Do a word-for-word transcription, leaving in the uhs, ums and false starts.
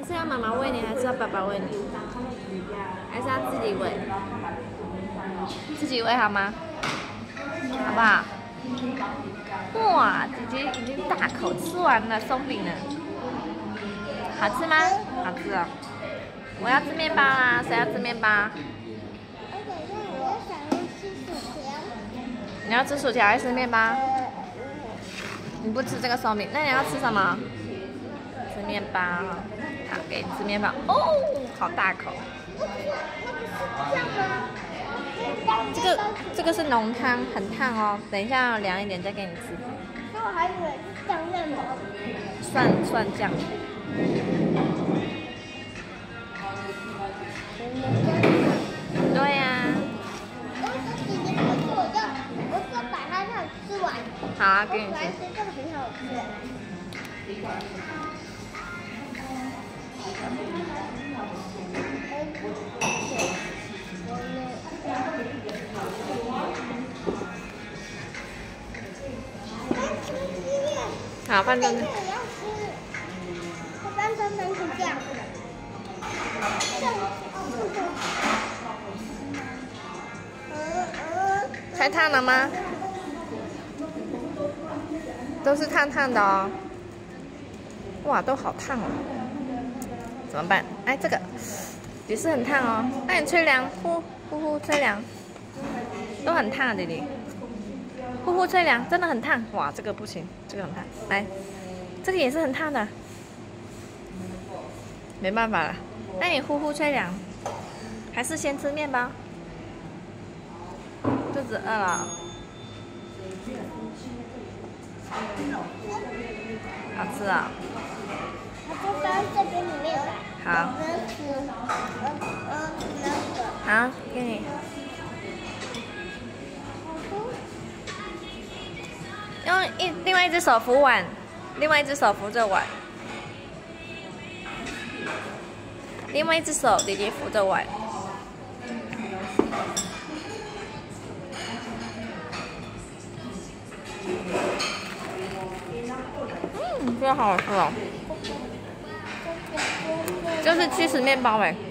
是要妈妈喂你，还是要爸爸喂你？还是要自己喂？自己喂好吗？好不好？哇，姐姐已经大口吃完了松饼了，好吃吗？好吃哦。我要吃面包啦，谁要吃面包？你要吃薯条还是吃面包？你不吃这个松饼，那你要吃什么？吃面包。好，给你吃面包。哦，好大口。这个这个是浓汤，很烫哦。等一下凉一点再给你吃。 那我还以为是酱面包。 蒜蒜酱。对呀、啊。 我说把它这样吃完。 好啊，给你吃。 这个很好吃。 好，放进去。 我放成番茄酱。 太烫了吗？都是烫烫的哦。哇，都好烫哦。怎么办？哎，这个也是很烫哦。那你吹凉，呼呼呼吹凉，都很烫，弟弟。呼呼吹凉，真的很烫。哇，这个不行，这个很烫。来，这个也是很烫的。没办法了，那你呼呼吹凉，还是先吃面包？肚子饿了。好吃啊！ 我就放这边里面来。 好。好，给你。用一另外一只手扶碗，另外一只手扶着碗，另外一只手弟弟扶着碗。嗯，这个好好吃哦。就是起司面包哎。